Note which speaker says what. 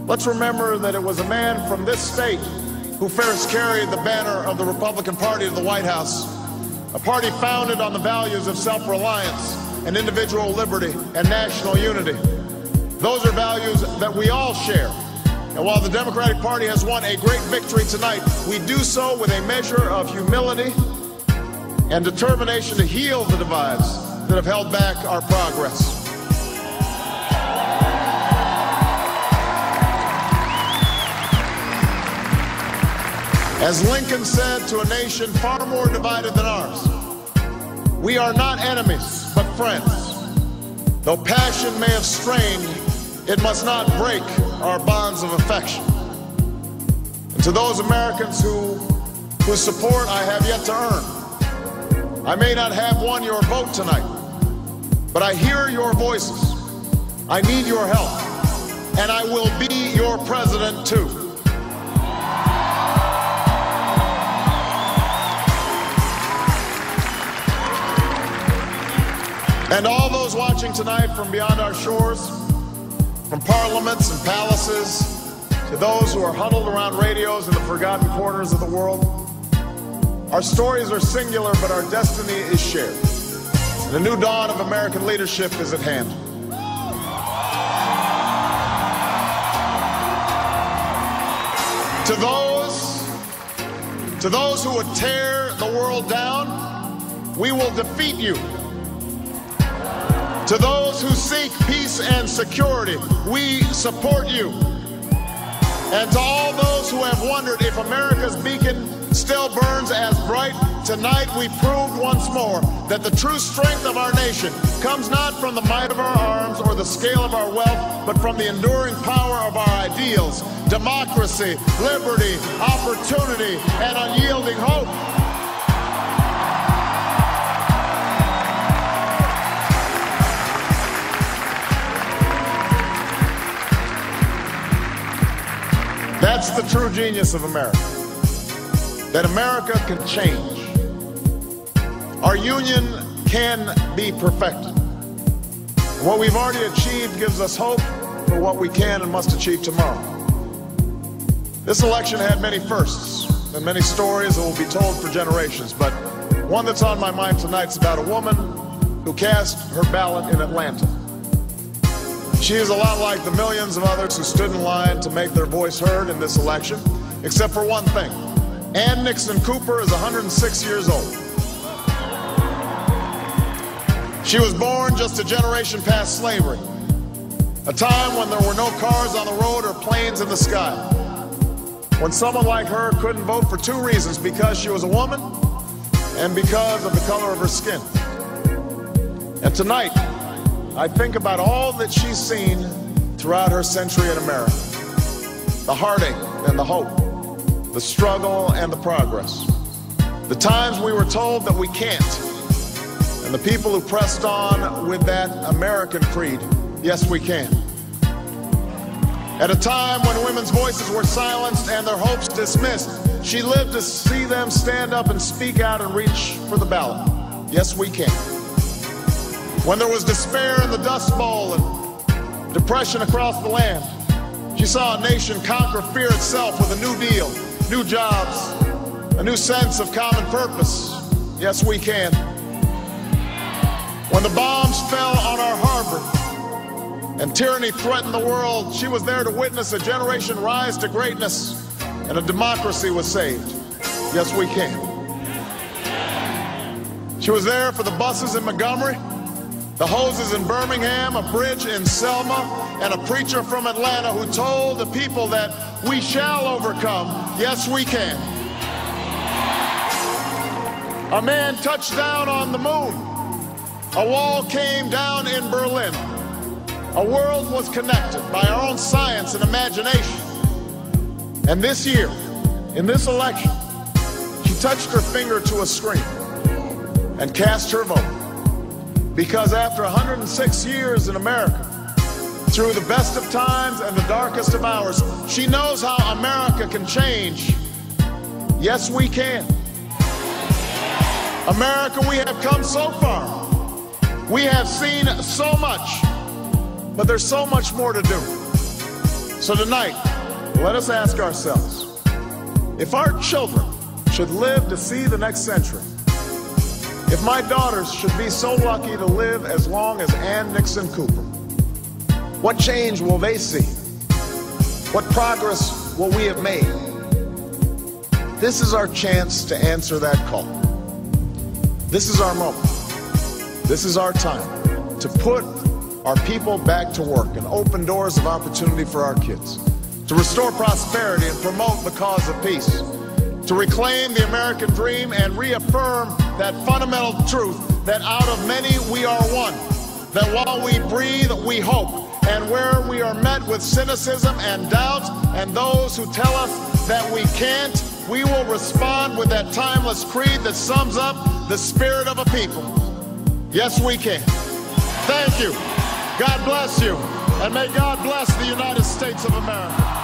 Speaker 1: Let's remember that it was a man from this state who first carried the banner of the Republican Party to the White House, a party founded on the values of self-reliance and individual liberty and national unity. Those are values that we all share. And while the Democratic Party has won a great victory tonight, we do so with a measure of humility and determination to heal the divides that have held back our progress. As Lincoln said to a nation far more divided than ours, we are not enemies, but friends. Though passion may have strained, it must not break our bonds of affection. And to those Americans whose support I have yet to earn, I may not have won your vote tonight, but I hear your voices. I need your help, and I will be your president too. And all those watching tonight from beyond our shores, from parliaments and palaces, to those who are huddled around radios in the forgotten corners of the world, our stories are singular, but our destiny is shared. And the new dawn of American leadership is at hand. To those who would tear the world down, we will defeat you. To those who seek peace and security, we support you. And to all those who have wondered if America's beacon still burns as bright, tonight we proved once more that the true strength of our nation comes not from the might of our arms or the scale of our wealth, but from the enduring power of our ideals: democracy, liberty, opportunity, and unyielding hope. That's the true genius of America, that America can change. Our union can be perfected. What we've already achieved gives us hope for what we can and must achieve tomorrow. This election had many firsts and many stories that will be told for generations, but one that's on my mind tonight is about a woman who cast her ballot in Atlanta. She is a lot like the millions of others who stood in line to make their voice heard in this election, except for one thing. Ann Nixon Cooper is 106 years old. She was born just a generation past slavery, a time when there were no cars on the road or planes in the sky, when someone like her couldn't vote for two reasons: because she was a woman and because of the color of her skin. And tonight, I think about all that she's seen throughout her century in America: the heartache and the hope, the struggle and the progress, the times we were told that we can't, and the people who pressed on with that American creed: yes, we can. At a time when women's voices were silenced and their hopes dismissed, she lived to see them stand up and speak out and reach for the ballot: yes, we can. When there was despair in the Dust Bowl and depression across the land, she saw a nation conquer fear itself with a new deal, new jobs, a new sense of common purpose: yes, we can. When the bombs fell on our harbor and tyranny threatened the world, she was there to witness a generation rise to greatness and a democracy was saved: yes, we can. She was there for the buses in Montgomery, the hoses in Birmingham, a bridge in Selma, and a preacher from Atlanta who told the people that we shall overcome: yes, we can. A man touched down on the moon. A wall came down in Berlin. A world was connected by our own science and imagination. And this year, in this election, she touched her finger to a screen and cast her vote. Because after 106 years in America, through the best of times and the darkest of hours, she knows how America can change. Yes, we can. America, we have come so far. We have seen so much, but there's so much more to do. So tonight, let us ask ourselves, if our children should live to see the next century, if my daughters should be so lucky to live as long as Ann Nixon Cooper, what change will they see? What progress will we have made? This is our chance to answer that call. This is our moment. This is our time to put our people back to work and open doors of opportunity for our kids, to restore prosperity and promote the cause of peace, to reclaim the American dream and reaffirm that fundamental truth that out of many we are one, that while we breathe, we hope, and where we are met with cynicism and doubt and those who tell us that we can't, we will respond with that timeless creed that sums up the spirit of a people. Yes, we can. Thank you. God bless you. And may God bless the United States of America.